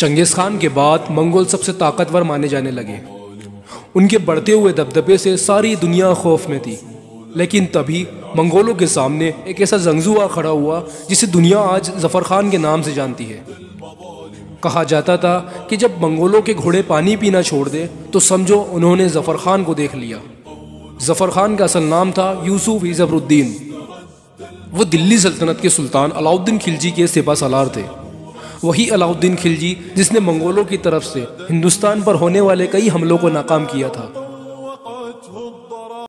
चंगेज़ खान के बाद मंगोल सबसे ताकतवर माने जाने लगे। उनके बढ़ते हुए दबदबे से सारी दुनिया खौफ में थी। लेकिन तभी मंगोलों के सामने एक ऐसा जंगजुआ खड़ा हुआ जिसे दुनिया आज जफ़र खान के नाम से जानती है। कहा जाता था कि जब मंगोलों के घोड़े पानी पीना छोड़ दे तो समझो उन्होंने जफ़र खान को देख लिया। जफ़र खान का असल नाम था यूसुफ ई ज़फ़रुद्दीन। वो दिल्ली सल्तनत के सुल्तान अलाउद्दीन खिलजी के सिपा सालार थे। वही अलाउद्दीन खिलजी जिसने मंगोलों की तरफ से हिंदुस्तान पर होने वाले कई हमलों को नाकाम किया था।